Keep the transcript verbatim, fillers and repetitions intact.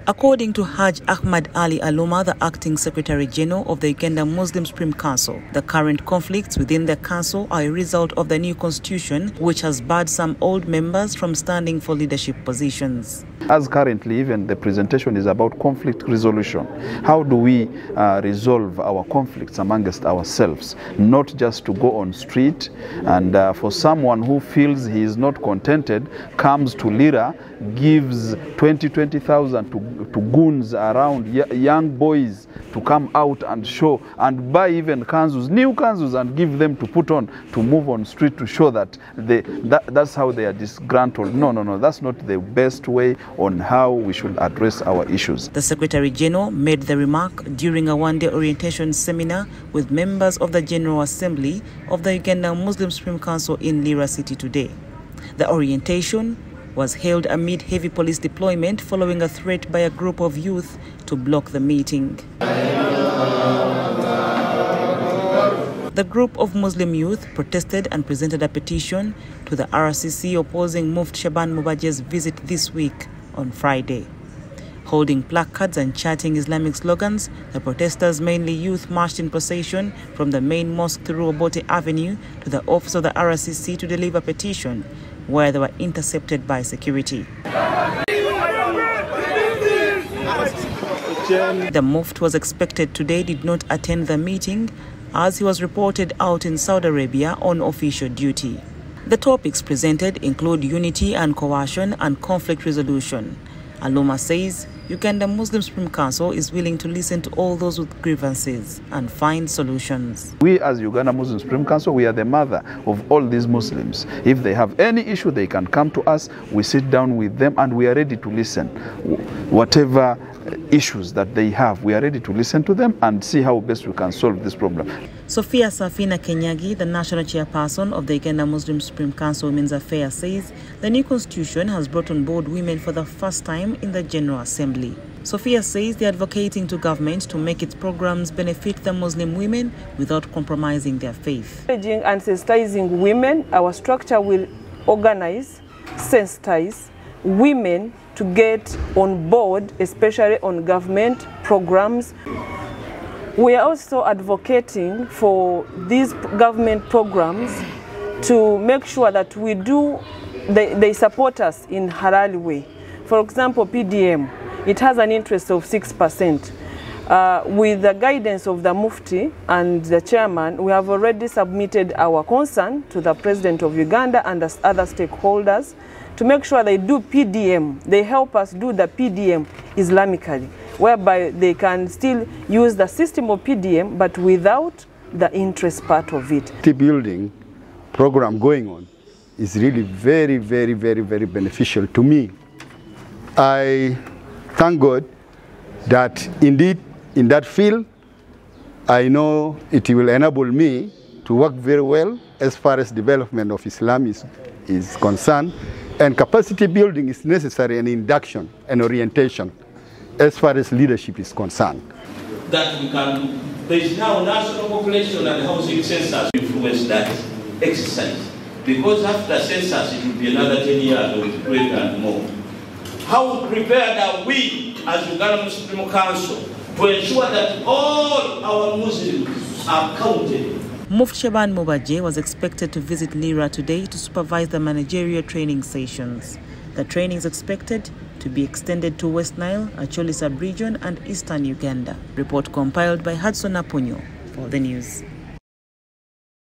According to Haj Ahmad Ali Aluma, the acting Secretary General of the Uganda Muslim Supreme Council, the current conflicts within the council are a result of the new constitution, which has barred some old members from standing for leadership positions. As currently, even the presentation is about conflict resolution. How do we uh, resolve our conflicts amongst ourselves? Not just to go on street, and uh, for someone who feels he is not contented, comes to Lira, gives twenty, twenty thousand to, to goons around, young boys to come out and show, and buy even kanzus, new kanzus, and give them to put on, to move on street to show that, they, that that's how they are disgruntled. No, no, no, that's not the best way on how we should address our issues. The Secretary General made the remark during a one-day orientation seminar with members of the General Assembly of the Uganda Muslim Supreme Council in Lira City today. The orientation was held amid heavy police deployment following a threat by a group of youth to block the meeting. The group of Muslim youth protested and presented a petition to the R C C opposing Mufti Shaban Mubaje's visit this week on Friday. Holding placards and chanting Islamic slogans, the protesters, mainly youth, marched in procession from the main mosque through Obote Avenue to the office of the R C C to deliver a petition, where they were intercepted by security. The Mufti was expected today did not attend the meeting, as he was reported out in Saudi Arabia on official duty. The topics presented include unity and coercion and conflict resolution. Aluma says Uganda Muslim Supreme Council is willing to listen to all those with grievances and find solutions. We as Uganda Muslim Supreme Council, we are the mother of all these Muslims. If they have any issue, they can come to us, we sit down with them, and we are ready to listen. Whatever issues that they have, we are ready to listen to them and see how best we can solve this problem. Sophia Safina Kenyagi, the national chairperson of the Uganda Muslim Supreme Council Women's Affairs, says the new constitution has brought on board women for the first time in the General Assembly. Sophia says they are advocating to government to make its programs benefit the Muslim women without compromising their faith. Encouraging and sensitizing women, our structure will organize, sensitize women to get on board, especially on government programs. We are also advocating for these government programs to make sure that we do, they, they support us in halal way. For example, P D M, it has an interest of six percent. Uh, with the guidance of the Mufti and the chairman, we have already submitted our concern to the President of Uganda and the other stakeholders to make sure they do P D M. They help us do the P D M Islamically, whereby they can still use the system of P D M, but without the interest part of it. The building program going on is really very, very, very, very beneficial to me. I thank God that indeed in that field, I know it will enable me to work very well as far as development of Islam is, is concerned. And capacity building is necessary, and induction and orientation as far as leadership is concerned. That we can do. There is now national population and housing census to influence that exercise. Because after census it will be another ten years or twenty and more. How prepared are we as Uganda Muslim Council to ensure that all our Muslims are counted? Mufti Shaban Mubaje was expected to visit Lira today to supervise the managerial training sessions. The training is expected to be extended to West Nile, Acholi sub-region and eastern Uganda. Report compiled by Hudson Apunyo for the news.